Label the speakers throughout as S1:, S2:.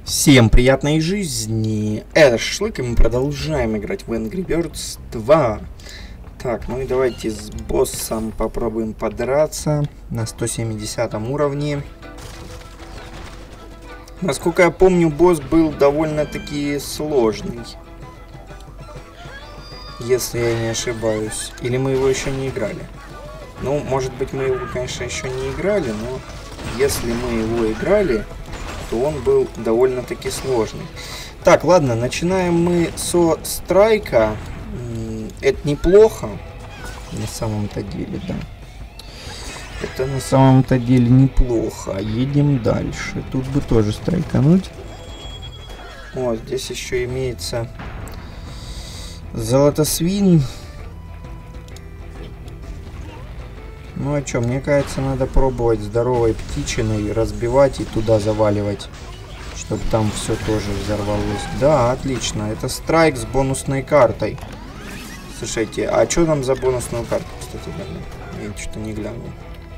S1: Всем приятной жизни! Это Шашлык, и мы продолжаем играть в Angry Birds 2. Так, ну и давайте с боссом попробуем подраться на 170 уровне. Насколько я помню, босс был довольно-таки сложный. Если я не ошибаюсь. Или мы его еще не играли. Ну, может быть, мы его, конечно, еще не играли, но если мы его играли, то он был довольно-таки сложный. Так, ладно, начинаем мы со страйка. Это неплохо. На самом-то деле, да. Это на самом-то деле неплохо. Едем дальше. Тут бы тоже страйкануть. Вот, здесь еще имеется золотосвин. Ну а что, мне кажется, надо пробовать здоровой птичиной разбивать и туда заваливать, чтобы там все тоже взорвалось. Да, отлично, это страйк с бонусной картой. Слушайте, а что нам за бонусную карту, кстати, дали? Я что-то не глянул.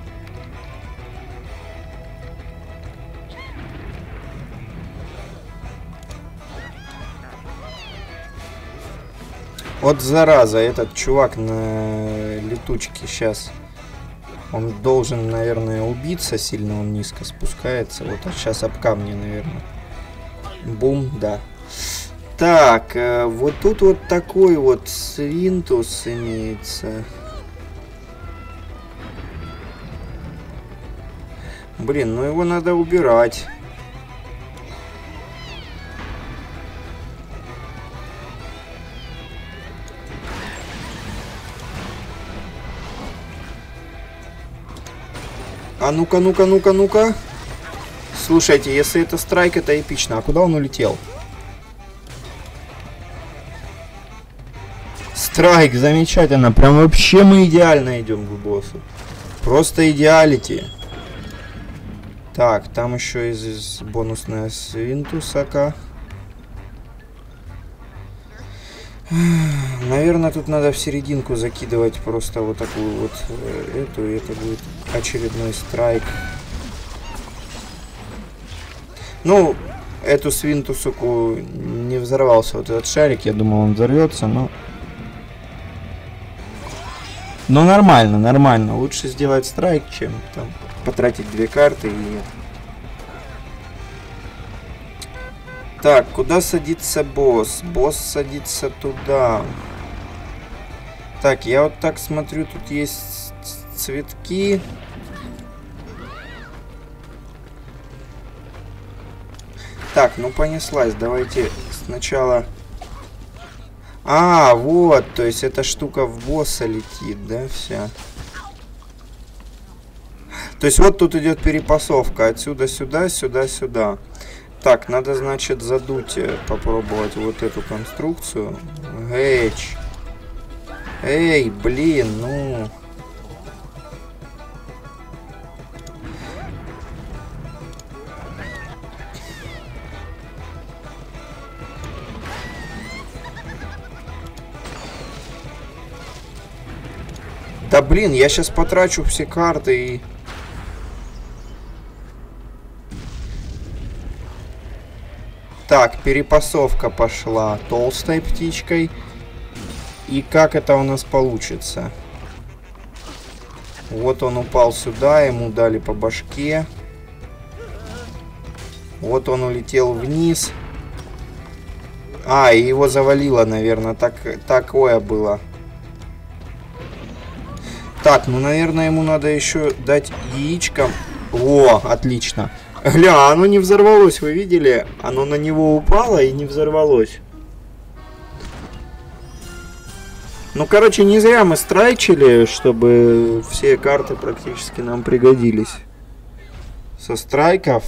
S1: Вот зараза, этот чувак на летучке сейчас. Он должен, наверное, убиться сильно, он низко спускается. Вот, а сейчас об камни, наверное. Бум, да. Так, вот тут вот такой вот свинтус имеется. Блин, ну его надо убирать. А ну-ка, ну-ка, ну-ка, ну-ка. Слушайте, если это страйк, это эпично. А куда он улетел? Страйк, замечательно. Прям вообще мы идеально идем к боссу. Просто идеалити. Так, там еще из бонусная свинтусака. Наверное, тут надо в серединку закидывать просто вот такую вот эту, и это будет очередной страйк. Ну, эту свинтусуку не взорвался вот этот шарик, я думал, он взорвется, но... Ну, нормально, нормально. Лучше сделать страйк, чем там потратить 2 карты и... Так, куда садится босс? Босс садится туда. Так, я вот так смотрю, тут есть цветки. Так, ну понеслась. Давайте сначала... А, вот, то есть эта штука в босса летит, да, вся. То есть вот тут идет перепасовка. Отсюда сюда, сюда, сюда. Так, надо, значит, задуть, попробовать вот эту конструкцию. Эйч. Эй, блин, ну... Да блин, я сейчас потрачу все карты и... Так, перепасовка пошла толстой птичкой. И как это у нас получится? Вот он упал сюда, ему дали по башке. Вот он улетел вниз. А, и его завалило, наверное, такое было. Так, ну, наверное, ему надо еще дать яичкам. О, отлично. Гля, оно не взорвалось, вы видели? Оно на него упало и не взорвалось. Ну, короче, не зря мы страйчили, чтобы все карты практически нам пригодились. Со страйков.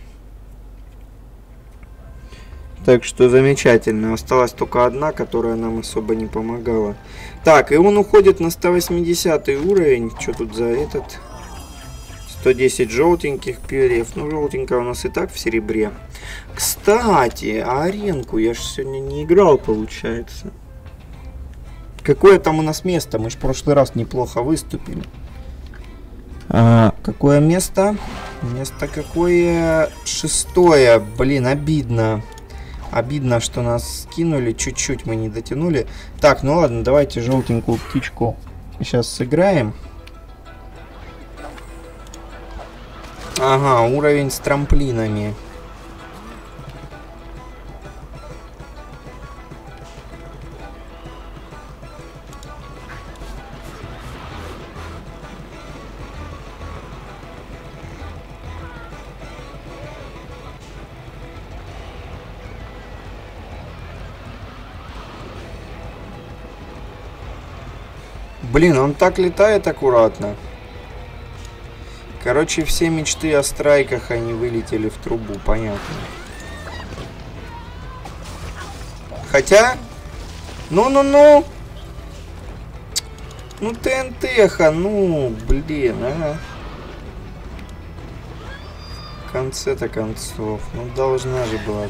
S1: Так что замечательно. Осталась только одна, которая нам особо не помогала. Так, и он уходит на 180 уровень. Что тут за этот... 110 желтеньких перьев. Ну, желтенькая у нас и так в серебре. Кстати, а аренку я же сегодня не играл, получается. Какое там у нас место? Мы же в прошлый раз неплохо выступили. Какое место? Место какое? 6-е. Блин, обидно. Обидно, что нас скинули. Чуть-чуть мы не дотянули. Так, ну ладно, давайте желтенькую птичку сейчас сыграем. Ага, уровень с трамплинами. Блин, он так летает аккуратно. Короче, все мечты о страйках, они вылетели в трубу, понятно. Хотя... Ну-ну-ну! Ну, ТНТ-ха, ну, блин, а. В конце-то концов, ну, должна же была.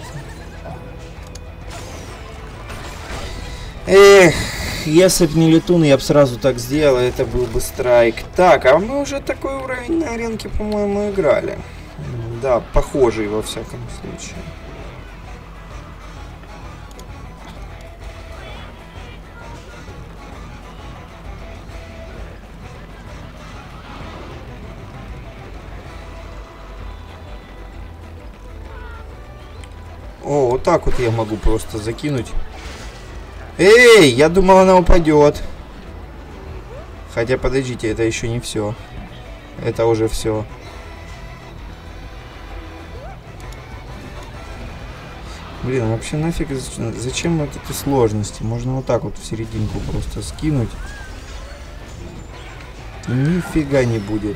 S1: Эх, если б не летун, я бы сразу так сделал, это был бы страйк. Так, а мы уже такой уровень на аренке, по-моему, играли. Да, похожий во всяком случае. О, вот так вот я могу просто закинуть. Эй, я думал, она упадет. Хотя, подождите, это еще не все. Это уже все. Блин, вообще нафиг, зачем вот эти сложности? Можно вот так вот в серединку просто скинуть. И нифига не будет.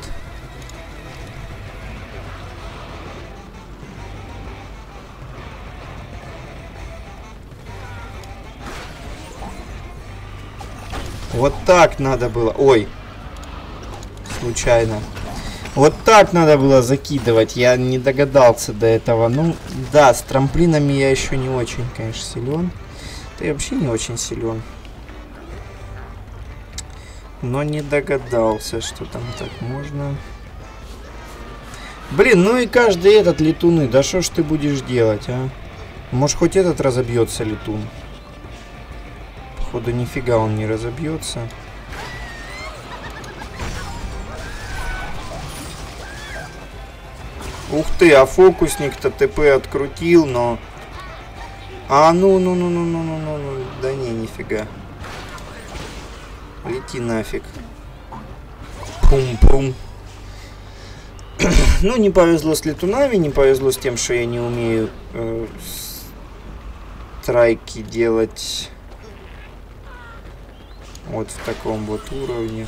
S1: Вот так надо было. Ой. Случайно. Вот так надо было закидывать. Я не догадался до этого. Ну, да, с трамплинами я еще не очень, конечно, силен. Да и вообще не очень силен. Но не догадался, что там так можно. Блин, ну и каждый этот летуны. Да что ж ты будешь делать, а? Может, хоть этот разобьется летун. Походу, нифига он не разобьется. Ух ты, а фокусник-то ТП открутил, но... А, ну. Да не, нифига. Лети нафиг. Пум-пум. Ну, не повезло с летунами, не повезло с тем, что я не умею страйки делать вот в таком вот уровне.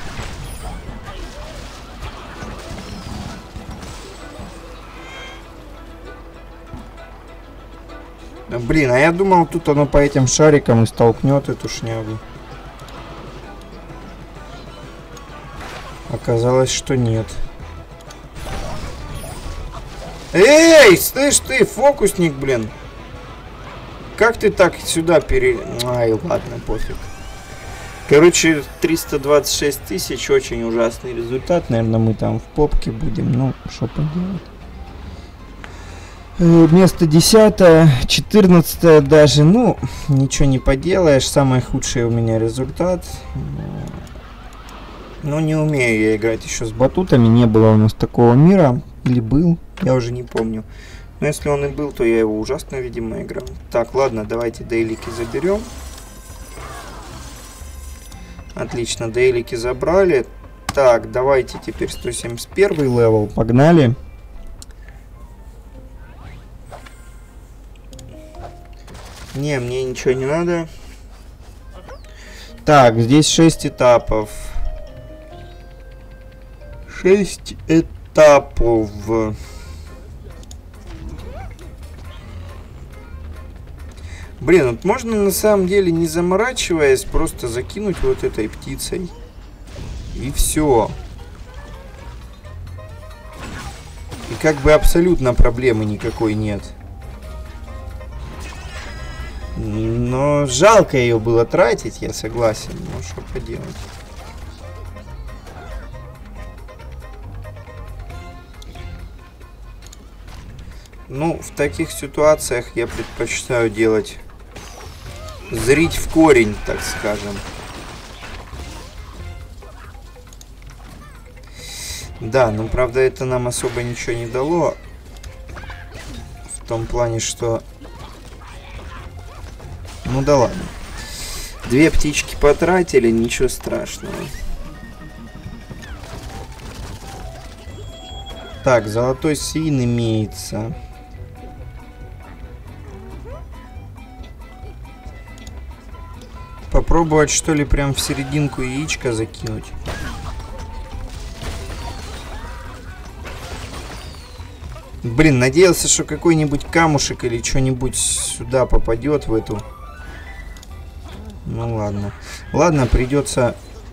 S1: Блин, а я думал, тут оно по этим шарикам и столкнет эту шнягу. Оказалось, что нет. Эй, слышь ты, фокусник, блин. Как ты так сюда Ай, ладно, пофиг. Короче, 326 тысяч, очень ужасный результат. Наверное, мы там в попке будем, ну, что поделать. Место 10-е, 14-е даже, ну, ничего не поделаешь, самый худший у меня результат. Но не умею я играть еще с батутами, не было у нас такого мира, или был, я уже не помню. Но если он и был, то я его ужасно, видимо, играл. Так, ладно, давайте дейлики заберем. Отлично, дейлики забрали. Так, давайте теперь 171 левел, погнали. Не, мне ничего не надо. Так, здесь 6 этапов. 6 этапов. Блин, вот можно на самом деле, не заморачиваясь, просто закинуть вот этой птицей. И все. И как бы абсолютно проблемы никакой нет. Но жалко ее было тратить, я согласен. Ну, что поделать. Ну, в таких ситуациях я предпочитаю делать... Зрить в корень, так скажем. Да, но правда это нам особо ничего не дало. В том плане, что... Ну да ладно. 2 птички потратили, ничего страшного. Так, золотой свин имеется. Попробовать, что ли, прям в серединку яичко закинуть. Блин, надеялся, что какой-нибудь камушек или что-нибудь сюда попадет в эту. Ну ладно. Ладно, придется...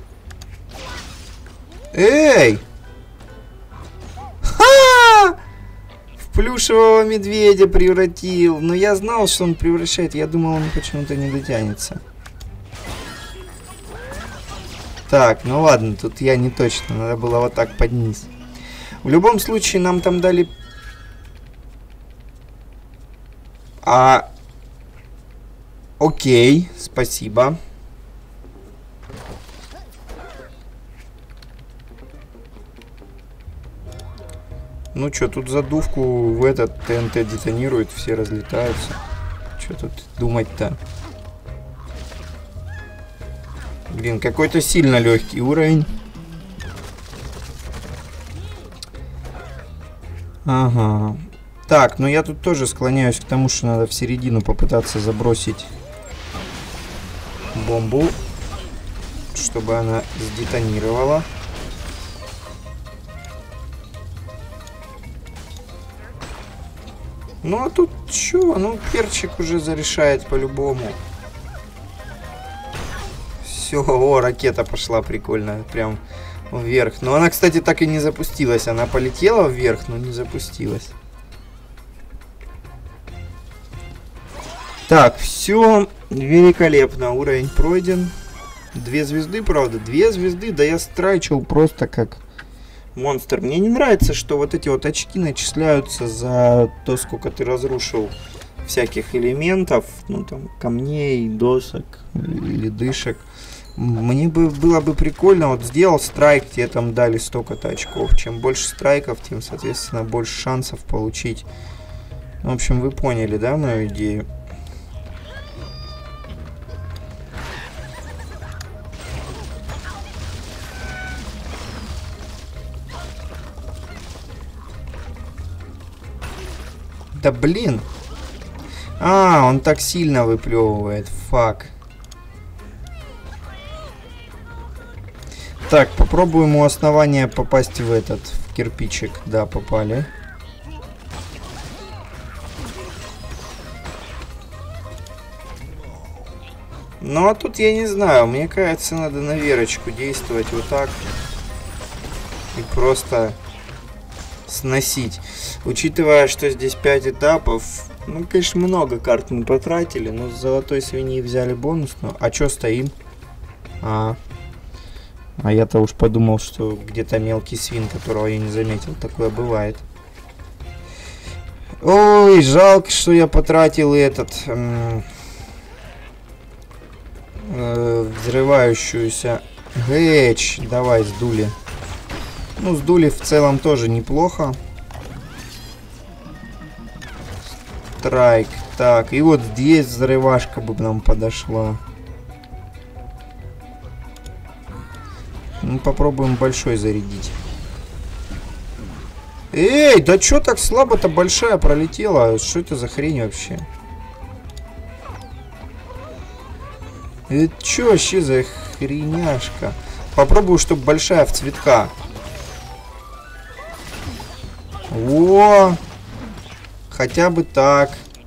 S1: Эй! Ха! В плюшевого медведя превратил. Но я знал, что он превращает. Я думал, он почему-то не дотянется. Так, ну ладно, тут я не точно. Надо было вот так под низ. В любом случае, нам там дали... Окей, спасибо. Ну что, тут задувку в этот ТНТ детонирует, все разлетаются. Что тут думать-то? Блин, какой-то сильно легкий уровень. Ага. Так, ну я тут тоже склоняюсь к тому, что надо в середину попытаться забросить бомбу, чтобы она сдетонировала. Ну а тут чё? Ну перчик уже зарешает по-любому. Все, о, ракета пошла прикольная, прям вверх. Но она, кстати, так и не запустилась. Она полетела вверх, но не запустилась. Так, все великолепно. Уровень пройден. 2 звезды, правда? 2 звезды, да я страйчил просто как монстр. Мне не нравится, что вот эти вот очки начисляются за то, сколько ты разрушил всяких элементов. Ну, там, камней, досок или дышек. Мне было бы прикольно, вот сделал страйк, тебе там дали столько-то очков. Чем больше страйков, тем, соответственно, больше шансов получить. В общем, вы поняли, да, мою идею? Да блин! А, он так сильно выплевывает, фак. Так, попробуем у основания попасть в этот, в кирпичик. Да, попали. Ну, а тут я не знаю. Мне кажется, надо на верочку действовать вот так. И просто сносить. Учитывая, что здесь 5 этапов. Ну, конечно, много карт мы потратили. Но с золотой свиньи взяли бонусную. А чё стоим? А я-то уж подумал, что где-то мелкий свин, которого я не заметил. Такое бывает. Ой, жалко, что я потратил этот... взрывающуюся... Гэч, давай, сдули. Ну, сдули в целом тоже неплохо. Страйк. Так, и вот здесь взрывашка бы нам подошла. Ну, попробуем большой зарядить. Эй, да чё так слабо-то большая пролетела? Что это за хрень вообще? Это чё вообще за хреняшка? Попробую, чтобы большая в цветка. О! Хотя бы так.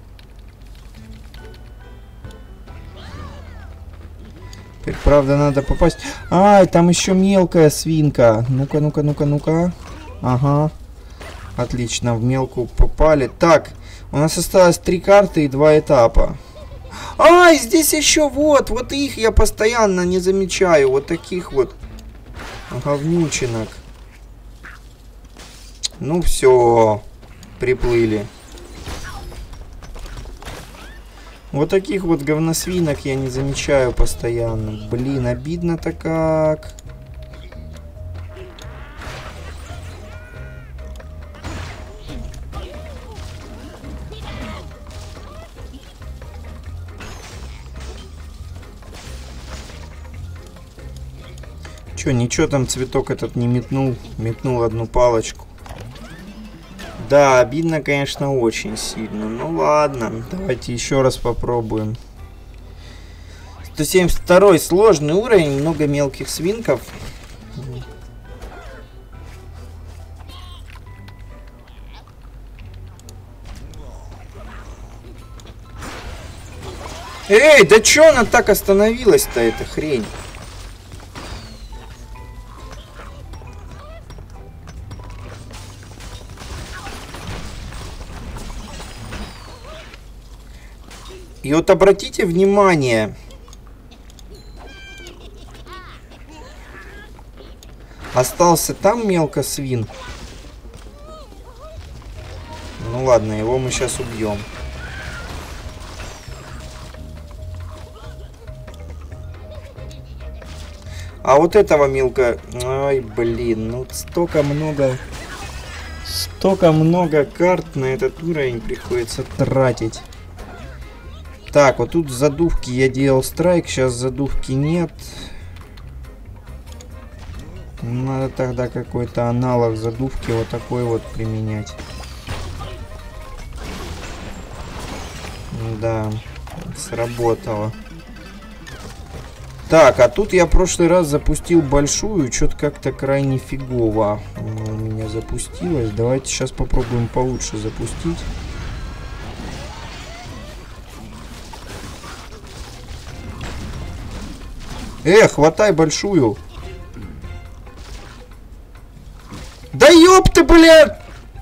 S1: Теперь, правда, надо попасть... Ай, там еще мелкая свинка. Ну-ка, ну-ка, ну-ка, ну-ка. Ага. Отлично, в мелкую попали. Так, у нас осталось 3 карты и 2 этапа. Ай, здесь еще вот их я постоянно не замечаю. Вот таких вот говнючинок. Ну все, приплыли. Вот таких вот говносвинок я не замечаю постоянно. Блин, обидно-то как. Чё, ничего там цветок этот не метнул. Метнул одну палочку. Да, обидно, конечно, очень сильно. Ну ладно, давайте еще раз попробуем. 172 сложный уровень, много мелких свинков. Эй, да чё она так остановилась-то, эта хрень? И вот обратите внимание. Остался там мелкосвин. Ну ладно, его мы сейчас убьем. А вот этого мелко... Ай, блин, ну столько много карт на этот уровень приходится тратить. Так, вот тут задувки я делал страйк, сейчас задувки нет. Надо тогда какой-то аналог задувки вот такой вот применять. Да, сработало. Так, а тут я в прошлый раз запустил большую, что-то как-то крайне фигово у меня запустилось. Давайте сейчас попробуем получше запустить. Хватай большую. Да ёпта, бля!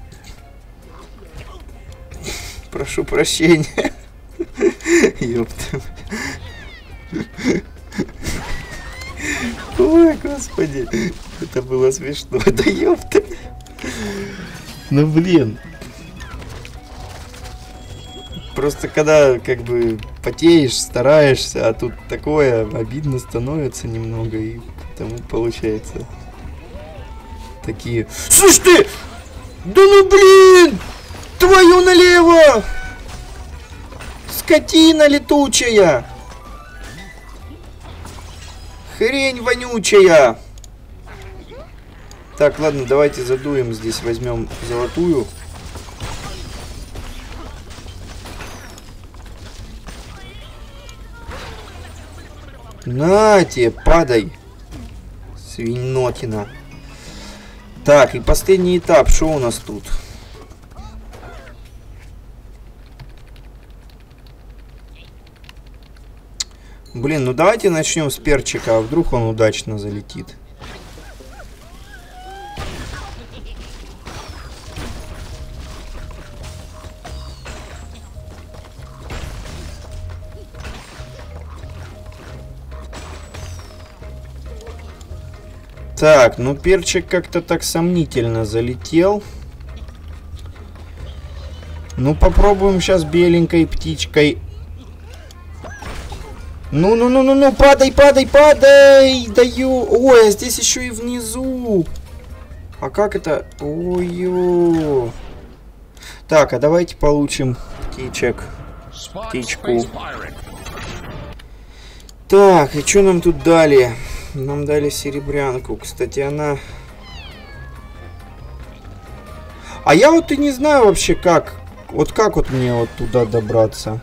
S1: Прошу прощения. Ёпта. Ой, господи. Это было смешно. Да ёпта. Ну, блин. Просто когда, как бы, потеешь, стараешься, а тут такое, обидно становится немного, и потому получается такие... Слышь ты! Да ну, блин! Твою налево! Скотина летучая! Хрень вонючая! Так, ладно, давайте задуем здесь, возьмем золотую. На тебе, падай, свинотина. Так, и последний этап, что у нас тут? Блин, ну давайте начнем с перчика, а вдруг он удачно залетит. Так, ну перчик как-то так сомнительно залетел. Ну попробуем сейчас беленькой птичкой. Ну, падай, падай, падай! Даю! Ой, а здесь еще и внизу. А как это? Ой-ё. Так, а давайте получим птичек. Птичку. Так, и что нам тут дали? Нам дали серебрянку. Кстати, она... А я вот и не знаю вообще как. Вот как вот мне вот туда добраться.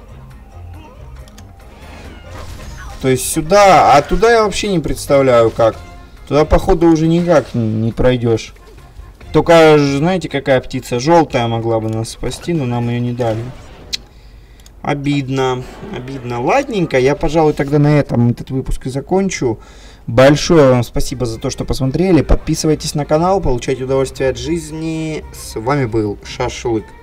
S1: То есть сюда, а туда я вообще не представляю как. Туда, походу, уже никак не пройдешь. Только, знаете, какая птица? Желтая могла бы нас спасти, но нам ее не дали. Обидно. Обидно. Ладненько. Я, пожалуй, тогда на этом этот выпуск и закончу. Большое вам спасибо за то, что посмотрели. Подписывайтесь на канал, получайте удовольствие от жизни. С вами был Шашлык.